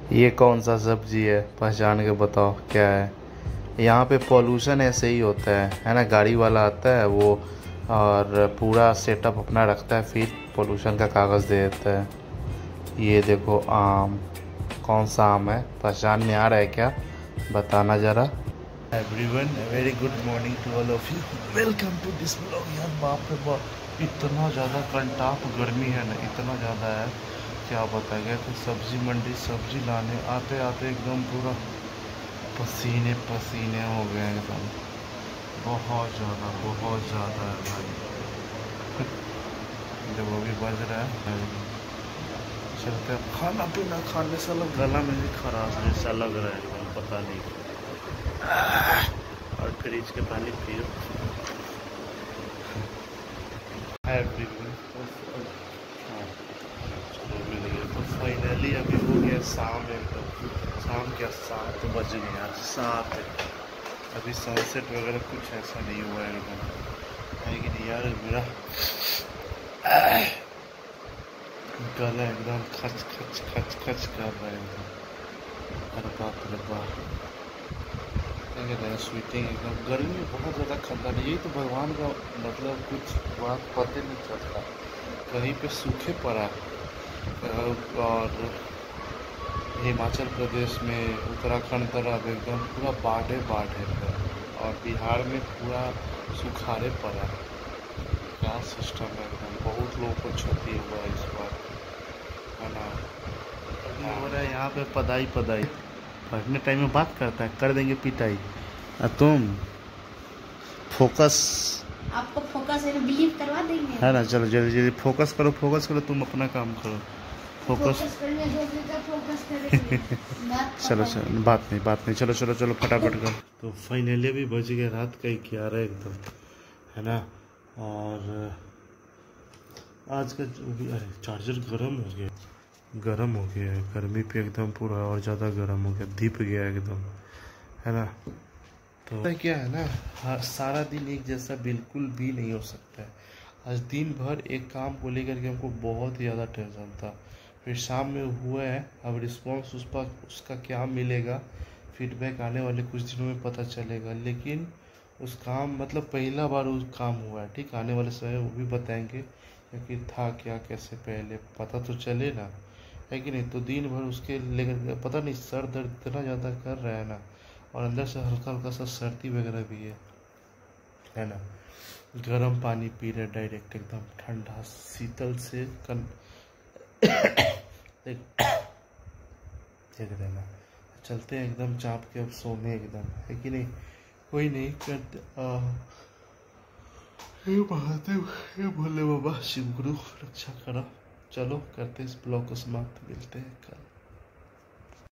ये कौन सा सब्जी है, पहचान के बताओ क्या है। यहाँ पे पॉल्यूशन ऐसे ही होता है ना। गाड़ी वाला आता है वो और पूरा सेटअप अपना रखता है, फिर पॉल्यूशन का कागज़ दे देता है। ये देखो आम, कौन सा आम है, पहचान में आ रहा है क्या, बताना ज़रा। Everyone very good morning to all of you, welcome to this blog. यार बाप रे बाप, इतना ज़्यादा कंटाप गर्मी है ना, इतना ज़्यादा है क्या बताया गया। तो सब्जी मंडी सब्जी लाने आते आते एकदम पूरा पसीने पसीने हो गए एकदम, बहुत ज़्यादा है भाई। जब अभी बज रहा है, चलते हैं खाना पीना खाने से अलग, गला में भी खराश जैसा लग रहा है एकदम, पता नहीं। और फ्रिज के पानी पियो। तो फाइनली अभी हो गया शाम, एकदम शाम क्या 7 बज गए यार, 7। अभी सनसेट वगैरह कुछ ऐसा नहीं हुआ है एकदम, है कि नहीं यार। मेरा गला एकदम खच खच खच खच कर रहा है एकदम। अरे बाप रे बाप, स्वीटिंग एकदम, गर्मी बहुत ज़्यादा खतरा है। यही तो भगवान का मतलब, कुछ बात पता नहीं चलता। कहीं पे सूखे पड़ा और हिमाचल प्रदेश में, उत्तराखंड तरफ एकदम पूरा बाढ़ है, और बिहार में पूरा सुखाड़े पड़ा। क्या सिस्टम है एकदम, बहुत लोगों को क्षति हुआ है इस बार, है ना। हो रहा है यहाँ पे पदाई पढ़ने टाइम में बात करता है, कर देंगे पिटाई। तुम फोकस, आपको फोकस है ना, बिलीव करवा देंगे, है ना। चलो जल्दी जल्दी फोकस करो, तुम अपना काम करो। फोकस चलो बात नहीं, चलो फटाफट कर। तो फाइनली भी बज गया रात का 11 एकदम, है ना। और आज का जो भी, अरे चार्जर गर्म हो गया है गर्मी पे एकदम पूरा, और ज़्यादा गर्म हो गया, दीप गया एकदम, है ना। तो क्या है ना, सारा दिन एक जैसा बिल्कुल भी नहीं हो सकता है। आज दिन भर एक काम को लेकर के हमको बहुत ही ज़्यादा टेंशन था, फिर शाम में हुआ है। अब रिस्पॉन्स उसका क्या मिलेगा, फीडबैक आने वाले कुछ दिनों में पता चलेगा। लेकिन उस काम मतलब पहला बार उस काम हुआ है, ठीक। आने वाले समय वो भी बताएंगे क्योंकि था क्या कैसे, पहले पता तो चले ना, है कि नहीं। तो दिन भर उसके लेकर पता नहीं, सर दर्द इतना ज़्यादा कर रहा है ना, और अंदर से हल्का हल्का सा सर्दी वगैरह भी है ना। गर्म पानी पी रहे डायरेक्ट एकदम, ठंडा शीतल से देख देना। चलते हैं एकदम चाप के अब सोने एकदम, है कि नहीं। कोई नहीं करते। हे महादेव, हे भोले बाबा, शिव गुरु रक्षा करो। चलो करते इस ब्लॉग को समाप्त, मिलते हैं कल।